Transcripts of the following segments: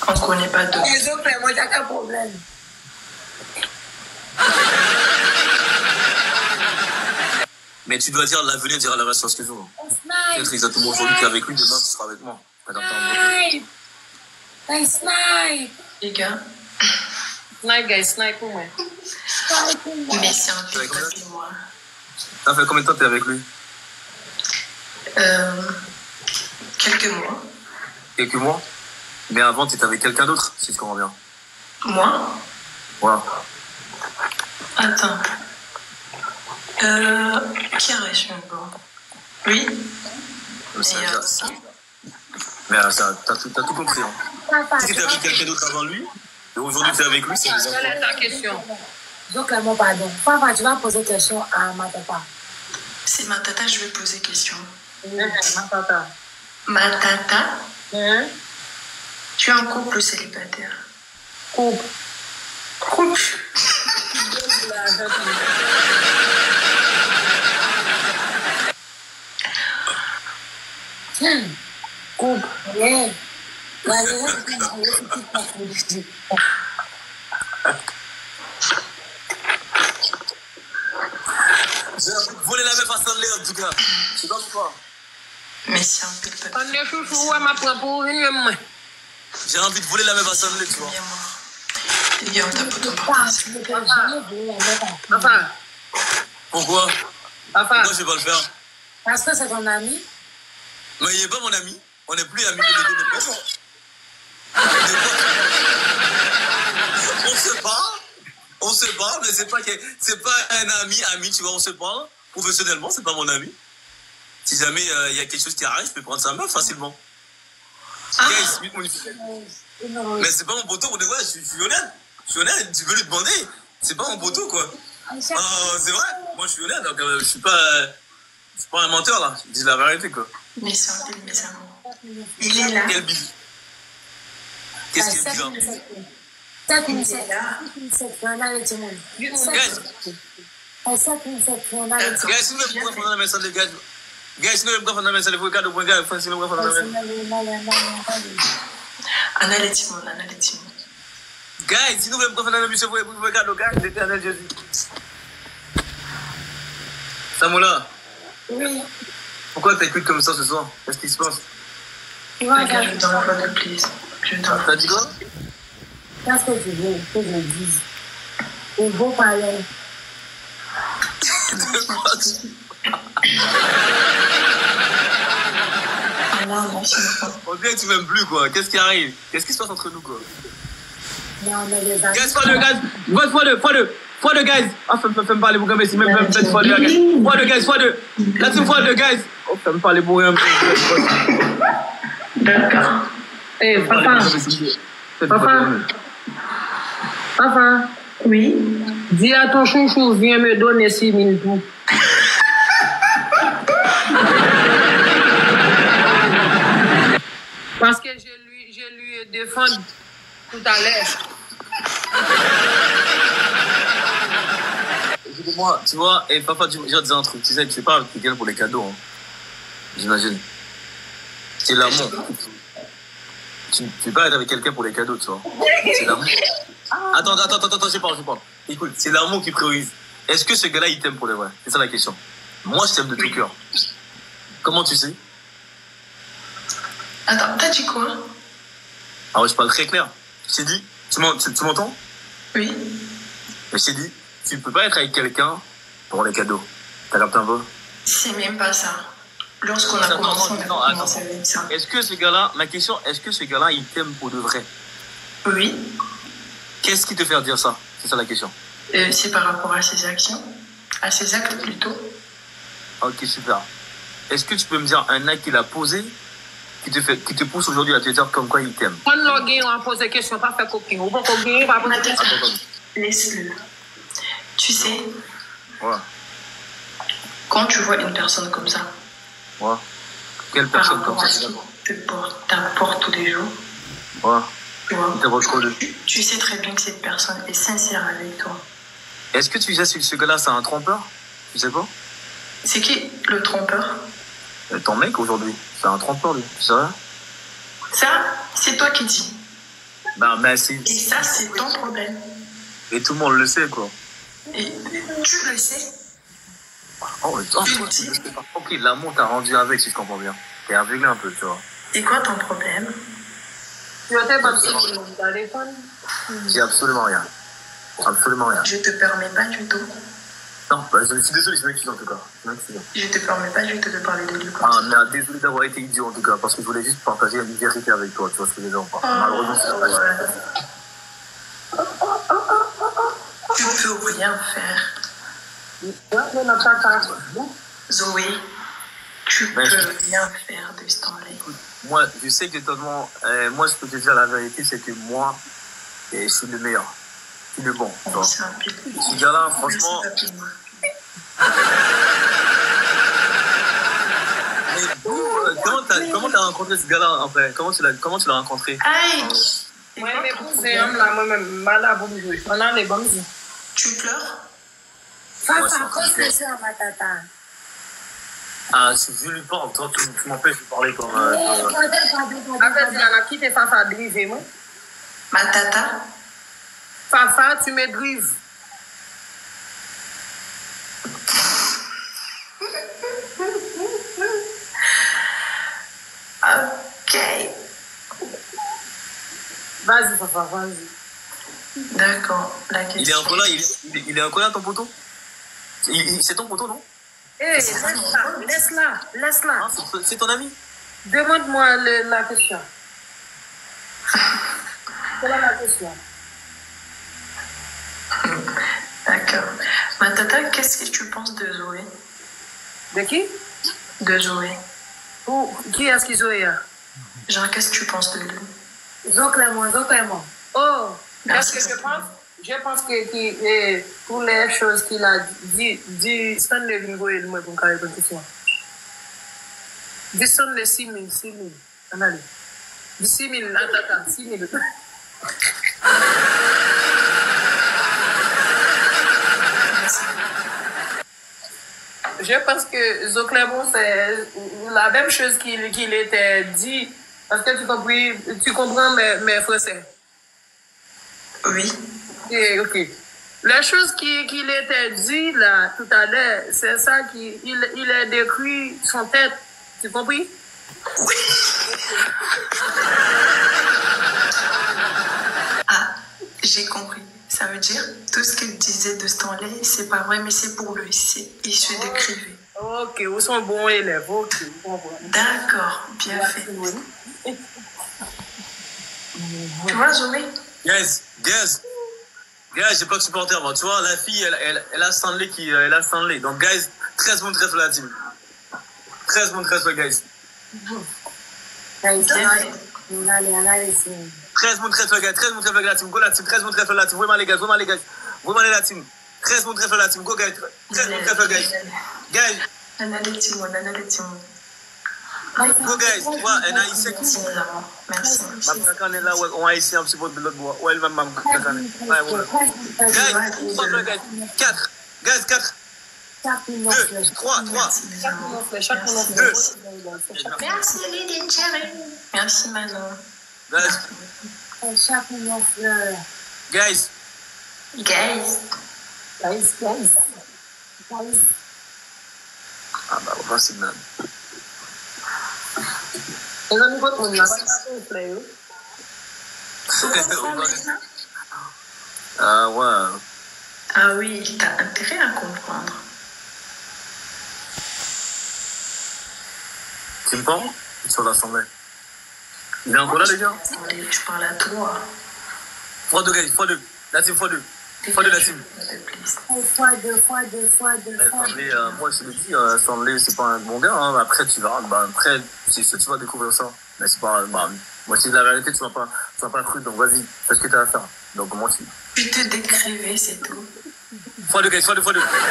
On ne connaît pas d'autres. Les autres, moi, j'ai aucun problème. Mais tu dois dire l'avenir dira le reste, ce que tu veux. Peut-être exactement aujourd'hui tu es avec lui, demain tu seras avec moi. Snipe! Hey, snipe! Les gars. Snipe, guys, snipe pour moi. Mais c'est un peu depuis moi. Ça fait combien de temps que tu es avec lui? Quelques mois. Quelques mois? Mais avant, tu étais avec quelqu'un d'autre, si je comprends bien. Moi? Voilà. Attends. Qui arrête même pas? Oui? Mais ça, t'as tout compris. Hein. Si tu étais avec quelqu'un d'autre avant lui, et aujourd'hui tu es avec lui, c'est des enfants. Quelle est ta question? Donc, Clément, pardon. Papa, tu vas poser question à ma tata. C'est ma tata, je vais poser question. Ma tata. Ma tata? Tu es en couple ou célibataire? Couple. Couple. Couple. Yeah. Vous voulez la meuf à s'enlever en tout cas. Je sais pas pourquoi. Mais c'est un peu le On est chouchou, ouais, ma prend pour venir, moi. J'ai envie de voler la meuf à s'enlever, tu vois. Viens, on tape ton Enfin. Pourquoi? Enfin. Pourquoi je vais pas le faire? Parce que c'est ton ami. Mais il n'est pas mon ami. On n'est plus amis de les deux personnes. On se parle, mais c'est pas un ami, tu vois, on se parle. Professionnellement, c'est pas mon ami. Si jamais il y a quelque chose qui arrive, je peux prendre sa meuf facilement. Mais c'est pas mon poteau, on est vrai, je suis honnête. Je suis honnête, tu veux lui demander. C'est pas mon poteau, quoi. C'est vrai, moi je suis honnête, donc je suis pas un menteur, là. Je dis la vérité, quoi. Mais c'est un peu mes amours. Il est là. Quel bise. Qu'est-ce qui est bizarre? Il est là. Guys, si vous voulez prendre un message, guys. Guys, si vous voulez prendre un message, vous regardez au point, guys. Si vous voulez prendre un message. Analytiquement. Guys, si vous voulez prendre un message, vous regardez au gars, l'éternel Jésus. Samoula. Oui. Pourquoi t'écoutes comme ça ce soir? Qu'est-ce qui se passe? Regarde, je t'en prie, please. T'as dit quoi? Qu'est-ce que tu veux que je dise? Il faut parler. On dirait que tu m'aimes plus, quoi. Qu'est-ce qui arrive? Qu'est-ce qui se passe entre nous, quoi? Mais on est des amis. Guys, fois deux, guys. Ah, fais-moi parler pour gagner, si même peut-être fois deux, guys. Fois deux. Là-dessus, fois deux, guys. Oh, fais-moi parler pour rien. D'accord. Eh, Papa. Oui. Dis à ton chouchou, viens me donner 6 000 tout. Parce que je lui défendu tout à l'heure. Écoute-moi, tu vois, et papa, je vais te dire un truc. Tu sais, tu parles avec quelqu'un pour les cadeaux, hein. J'imagine. C'est l'amour. Tu ne peux pas être avec quelqu'un pour les cadeaux, tu vois. C'est l'amour. Attends, je parle. Écoute, c'est l'amour qui priorise. Est-ce que ce gars-là, il t'aime pour le vrai? C'est ça la question. Moi, je t'aime de tout cœur. Comment tu sais? Attends, t'as dit quoi? Ah ouais, je parle très clair. Je t'ai dit, tu m'entends? Oui. Mais je t'ai dit, tu ne peux pas être avec quelqu'un pour les cadeaux. T'as capté un peu? C'est même pas ça. Lorsqu'on a commencé, on a commencé avec ça. Est-ce que ce gars-là, ma question, est-ce que ce gars-là, il t'aime pour de vrai? Oui. Qu'est-ce qui te fait dire ça? C'est ça la question. C'est par rapport à ses actions. À ses actes plutôt. Ok, super. Est-ce que tu peux me dire un acte qu'il a posé qui te pousse aujourd'hui à te dire comme quoi il t'aime? Quand on a posé question, pas faire copine. Ou pas copine, pas poser question. Laisse-le. Tu sais, Ouais. quand tu vois une personne comme ça, Ouais. Quelle par personne comme rapport à ça? ce qui t'apporte tous les jours, Ouais. tu vois, Il t'apporte quoi de... tu sais très bien que cette personne est sincère avec toi. Est-ce que tu sais si ce gars-là, c'est un trompeur? Tu sais pas? C'est qui le trompeur? Ton mec aujourd'hui, c'est un trompeur, lui. Tu sais rien? Ça, c'est toi qui dis. Bah, merci. Et ça, c'est ton problème. Et tout le monde le sait, quoi. Et tu le sais. Oh, toi, tu le sais pas. Ok, l'amour t'a rendu avec, si je comprends bien. T'es aveuglé un peu, tu vois. C'est quoi ton problème? Tu as pas sur mon téléphone? J'ai absolument rien. Absolument rien. Je te permets pas du tout. Non, bah, je suis désolé, je m'excuse en tout cas. Je te permets pas du tout de parler de lui comme ça. Mais désolé d'avoir été idiot en tout cas, parce que je voulais juste partager une vérité avec toi, tu vois ce que je veux dire. Malheureusement, c'est pas Tu peux rien faire. Zoé, tu peux rien faire de ce temps-là. Moi, je sais que totalement. Moi, je peux te dire la vérité, c'est que moi, je suis le meilleur. Je suis le bon. Tu vois. Ce gars-là, franchement. Comment t'as rencontré ce gars-là après? Comment tu l'as rencontré? Aïe! Moi, c'est un là, moi-même, malade, on a les bonnes. Tu pleures? Ça, qu'est-ce que c'est, ma tata? Ah, si je lui parle, toi, tu m'empêches de parler comme. En fait, il y en a qui t'es Fafa à driver, moi. Ma tata? Fafa, tu me drives. Ok. Vas-y, Fafa, vas-y. D'accord. La question. Il est encore là, il est encore là, ton poteau? C'est ton poteau, non? Hé, laisse-la. Ah, c'est ton ami? Demande-moi la question. Quelle est la question? D'accord. Ma tata, qu'est-ce que tu penses de Zoé? De qui? De Zoé. Qui est-ce qui Zoé? Genre, qu'est-ce que tu penses de lui? Zoclèment. Oh, Merci. qu'est-ce que je pense? Je pense que pour les choses qu'il a dit, Stanley vient voir le moi pour me répondre question. Dis Stanley 6 000. Allez. Dis 6 000, attends, 6 000. Je pense que Zoclèment, c'est la même chose qu'il était dit. Parce que tu comprends mes français. Oui. Ok. La chose qu'il était dit là tout à l'heure, c'est ça qu'il a décrit son tête. Tu compris? Oui. Ah, j'ai compris. Ça veut dire, tout ce qu'il disait de ce temps-là, c'est pas vrai, mais c'est pour lui. Il se décrivait. Ok, où sont bons élèves? Ok, d'accord, bien fait. Tu vois, Zoé? Guys, j'ai pas de supporter, moi. Tu vois, la fille, elle a Stanley elle a Stanley. Donc, guys, 13 mondes très la team. 13 mondes très guys. Allez, 13 mondes très guys. 13 mondes très la team. Go la team. 13 mondes très la team. Vraiment les gars. Vraiment la team. 13 mondes très la team. Go, guys. 13 mondes très guys. Guys. On a les timons. Go, guys. Ouais, un haïtien qui. Merci. Ma quand est là, on haïtien un petit peu de l'autre bois. Ouais, elle m'a Guys, 4. Guys, 4. 2, 3. Chaque 2. Merci, Lydie Cherry. Merci, Manon. Guys. Ah, bah, on va c'est même. Ah, ouais. Ah oui, t'as intérêt à comprendre. Tu me parles? Sur l'assemblée. Il est encore là, les gars? Je parle à toi. x2, guys, x2. La team, x2. x2, la team. Assemblée, moi, je te le dis, Assemblée, c'est pas un bon gars. Hein. Après, tu verras. Bah, après, c'est sûr, tu vas découvrir ça. Mais c'est pas. Bah, moi, c'est de la réalité, tu vas pas cru. Donc, vas-y, fais ce que tu as à faire. Donc, moi aussi. Tu te décrivais, c'est tout. x2, guys, x2.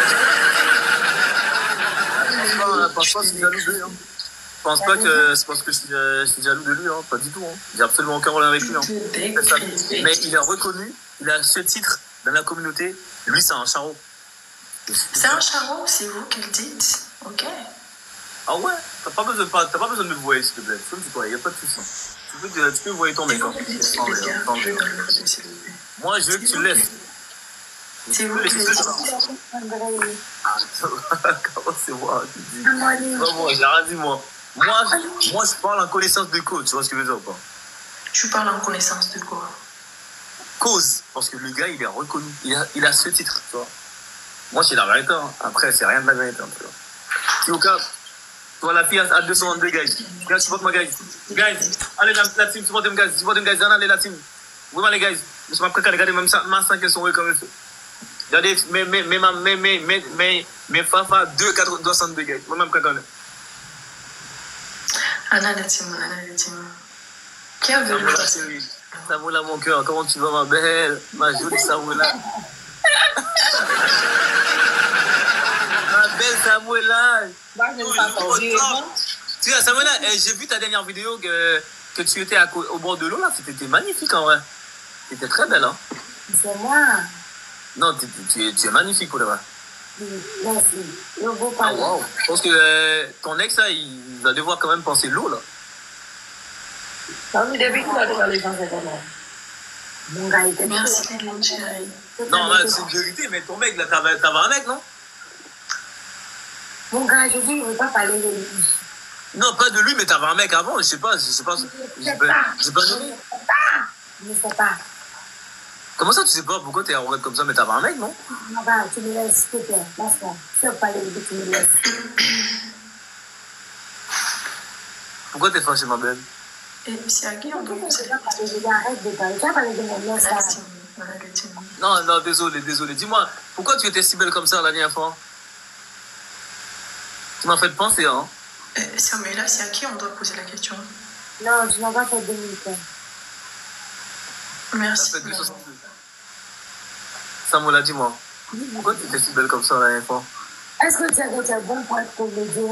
Je pense pas que je suis jaloux de lui. Hein. Je pense pas que c'est parce que je suis jaloux de lui. Hein. Pas du tout. Hein. J'ai absolument aucun problème avec lui. Hein. Mais il a reconnu, il a ce titre dans la communauté. Lui, c'est un charreau. C'est un charreau, c'est vous qui le dites. Ok. Ah ouais? T'as pas besoin de me voir, s'il te plaît. Il n'y a pas de souci. Tu peux voir ton mec. Hein. Moi, je veux que tu laisses. C'est vous qui comment c'est moi qui dis? Non, moi, j'ai rien dit, moi. Moi, je parle en connaissance de cause. Tu vois ce que je veux dire ou pas? Tu parles en connaissance de quoi? Cause. Parce que le gars, il est reconnu. Il a ce titre, tu vois. Moi, c'est la vérité. Hein. Après, c'est rien de la vérité. Hein, tu vois. Si au cas, toi, la fille à 222, guys. Guys, supporte moi, guys. Guys, allez, la team, supportez-moi, guys. Supportez-moi, guys. Allez, la team. Vraiment, les guys. Je suis pas prêt à regarder même ça. Ma 5 sont comme ça. Regardez, mes Fafa 2,62, guys. Moi-même, quand on est. Anna, la team. Qui a vu le Samoula, mon cœur. Comment tu vas, ma belle? Ma jolie Samoula. Ma belle Samoula. Tu vois, Samoula, j'ai vu ta dernière vidéo que tu étais au bord de l'eau, là. C'était magnifique, en vrai. C'était très belle, hein. C'est moi. Non, tu es magnifique, pour le vrai. Merci. Le beau Ah, wow. Je pense que ton ex, là, il va devoir quand même penser l'eau, là. Depuis qu'il a devant les gens, c'est comment? Mon gars était Merci, mon chéri. Non, c'est une vérité, mais ton mec, là, t'avais un mec, non? Mon gars, je dis, il ne veut pas parler de lui. Non, pas de lui, mais t'avais un mec avant, je sais pas. J'ai pas donné. Je ne sais pas. Comment ça, tu sais pas? Pourquoi t'es arrogante comme ça, mais t'avais un mec, non? Mon gars, tu me laisses, s'il te plaît. Laisse-moi. Si tu veux parler de lui, tu me laisses. Pourquoi t'es fâchée, ma belle? Et c'est à qui on doit Je ne vais pas arrête de parler. Tu vas parler de mon mec, là. Non, désolé. Dis-moi, pourquoi tu étais si belle comme ça la dernière fois? Tu m'as fait penser, hein? Samuela, c'est à qui on doit poser la question? Non, je n'ai pas fait 2 minutes. Merci. Ça fait 2,62. Samoula, dis-moi, pourquoi tu étais si belle comme ça la dernière fois? Est-ce que tu as été bon pour être comédien?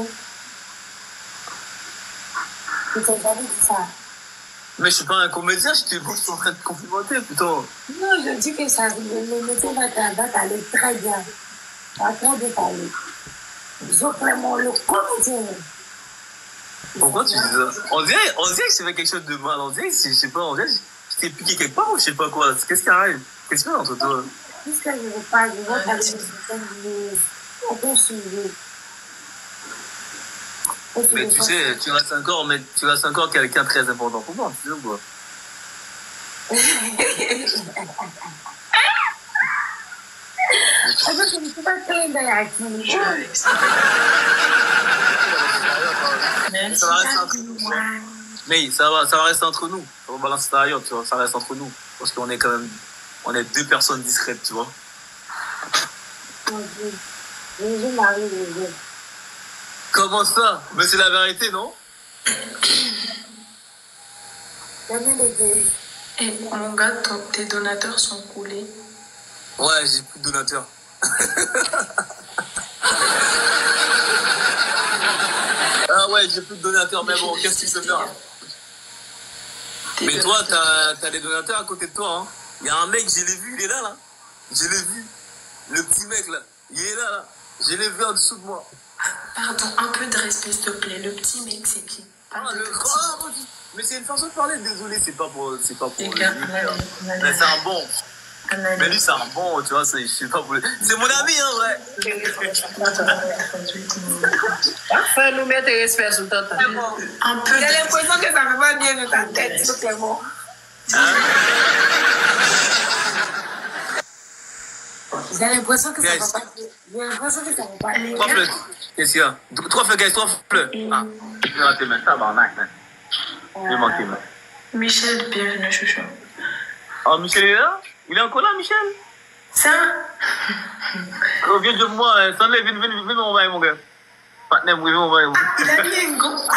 Je t'ai jamais dit ça. Mais je suis pas un comédien, je suis en train de complimenter, plutôt. Non, je dis que ça, le métier va t'aller très bien. Va très bien t'aller. Je vraiment le comédien. Pourquoi tu dis ça? On dirait que je fais quelque chose de mal. On dirait que je sais pas, on dirait que je t'ai piqué quelque part ou je sais pas quoi. Qu'est-ce qui arrive? Qu'est-ce qu'il y a entre toi? Puisque je ne veux pas, je veux parler de certaines choses. On peut suivre. Mais tu sais, tu restes encore quelqu'un de très important pour moi, tu sais ou quoi? Je ne peux pas faire de la clinique. Mais ça va rester entre nous. On va balancer ça ailleurs, tu vois, ça reste entre nous. Parce qu'on est quand même, on est 2 personnes discrètes, tu vois. Je vais marier les deux. Comment ça? Mais c'est la vérité, non? Donnez les deux. Et mon gars, tes donateurs sont coulés. Ouais, j'ai plus de donateurs. Ah ouais, j'ai plus de donateurs, mais bon, qu'est-ce qu'il se fait? Mais toi, t'as des donateurs à côté de toi, hein. Il y a un mec, je l'ai vu, il est là, là. Je l'ai vu. Le petit mec, là. Il est là, là. Je l'ai vu en dessous de moi. Pardon, un peu de respect, s'il te plaît. Le petit mec, c'est qui? Le grand. Mais c'est une façon de parler, désolé, c'est pas pour. Gars, mais c'est un bon. Mais lui, c'est un bon, tu vois, je sais pas pour. C'est mon ami, hein, ouais. Parfait, nous mettre respect sur ta tête. Un peu. J'ai l'impression que ça ne va pas bien dans ta tête, c'est Clément. J'ai l'impression que ça ne va pas. J'ai l'impression que ça ne va pas. 3 fleurs. Qu'est-ce qu'il y a? 3 fleurs, guys, 3 fleurs. Ah, j'ai raté, mais ça va, man. J'ai manqué, man. Michel, bienvenue, chouchou. Oh, Michel est là? Il est encore là, Michel? Ça? Oh, viens de moi, Stanley, viens m'envoyer, mon gars. Partenaire, viens m'envoyer. Il a mis un gros.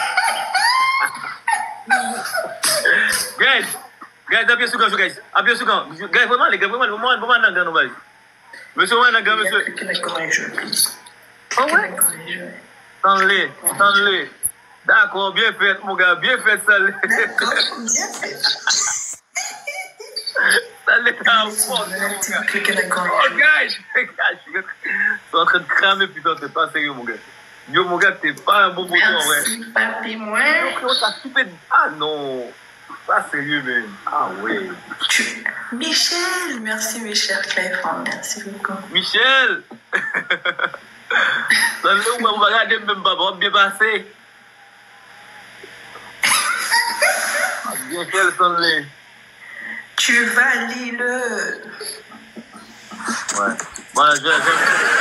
Guys, appuyez sur quand, guys. Appuyez sur quand. Guys, vraiment, les gars, vraiment, dans le gars, monsieur, monsieur. Oh, ouais? Stanley. D'accord, bien fait, mon gars, bien fait, Stanley. D'accord, bien fait. Stanley, t'es un fort, mon gars. Oh, guys, je suis en train de cramer, putain, c'est pas sérieux, mon gars. Yo, mon gars, t'es pas un bon bouton, ouais. Merci, papi, moi. Yo, t'as coupé de... Ah non. Pas sérieux, même. Ah ouais. Michel, merci mes chers Cléphon, merci beaucoup. Michel. On va regarder même pas, on va bien passer. Michel, sonne-les. Tu valides le. Ouais. Voilà, je